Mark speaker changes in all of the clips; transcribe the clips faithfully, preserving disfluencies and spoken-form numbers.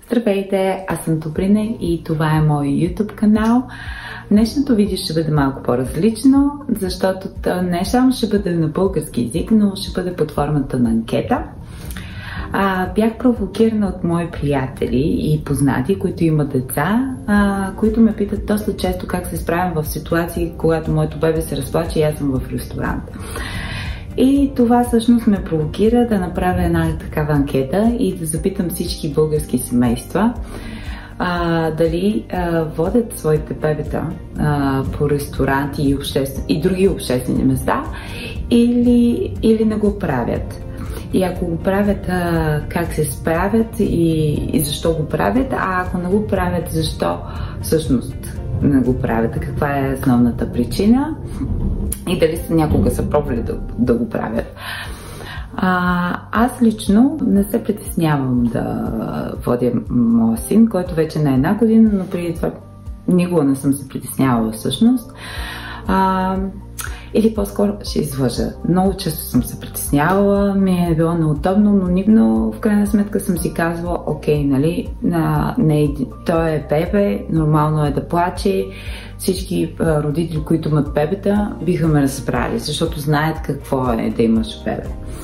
Speaker 1: Здравейте, аз съм Добрина и това е мой YouTube канал. Днешното видео ще бъде малко по-различно, защото не само ще бъде на български език, но ще бъде под формата на анкета. А, бях провокирана от мои приятели и познати, които имат деца, а, които ме питат доста често как се справям в ситуации, когато моето бебе се разплаче и аз съм в ресторант. И това всъщност ме провокира да направя една такава анкета и да запитам всички български семейства а, дали а, водят своите бебета а, по ресторанти и, обществен... и други обществени места или, или не го правят. И ако го правят, а, как се справят и, и защо го правят, а ако не го правят, защо всъщност не го правят, каква е основната причина и дали са някога са пробвали да, да го правят. А, аз лично не се притеснявам да водя моя син, който вече не е една година, но преди това никога не съм се притеснявала всъщност. А, Или по-скоро ще излъжа. Много често съм се притеснявала, ми е било неудобно, но, но в крайна сметка съм си казвала, окей, нали, на, не, той е бебе, нормално е да плаче. Всички а, родители, които имат бебета, биха ме разбрали, защото знаят какво е да имаш бебе.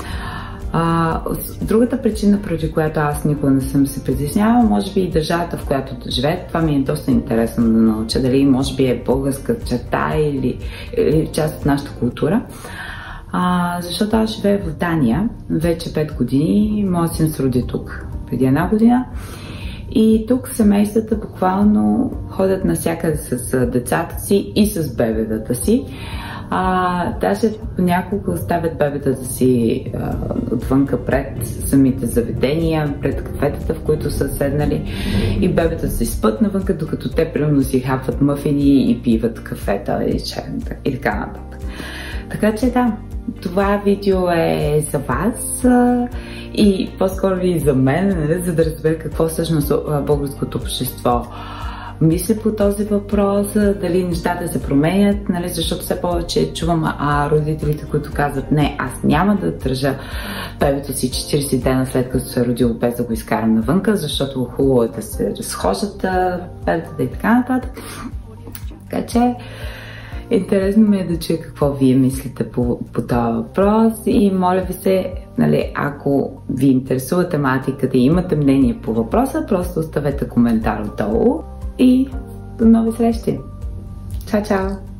Speaker 1: А, другата причина, поради която аз никога не съм се притеснявала, може би и държавата, в която живея. Това ми е доста интересно да науча, дали може би е българска черта или, или част от нашата култура. А, защото аз живея в Дания вече пет години, моят син се роди тук преди една година. И тук семействата буквално ходят навсякъде с децата си и с бебетата си. А, даже няколко оставят бебетата си а, отвънка пред самите заведения, пред кафетата, в които са седнали, и бебетата си спът навънка, докато те примерно си хапват мъфини и пиват кафета и чай и така нататък. Така че да, това видео е за вас а, и по-скоро и за мен, нали, за да разбера какво всъщност българското общество мисля по този въпрос, дали нещата се променят, нали, защото все повече чувам а, родителите, които казват, не, аз няма да държа бебето си четирийсет дена след като се е родило, без да го изкарам навънка, защото хубаво е да се разхождат бебетата и така нататък. Така че интересно ми е да чуя какво вие мислите по, по този въпрос и моля ви се, нали, ако ви интересува тематиката и имате мнение по въпроса, просто оставете коментар отдолу и до нови срещи. Чао, чао!